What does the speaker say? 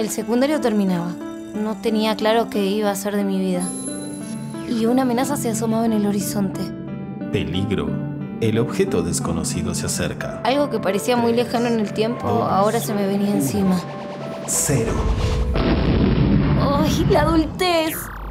El secundario terminaba. No tenía claro qué iba a ser de mi vida. Y una amenaza se asomaba en el horizonte. Peligro. El objeto desconocido se acerca. Algo que parecía muy lejano en el tiempo, ahora se me venía encima. 0. ¡Ay, la adultez!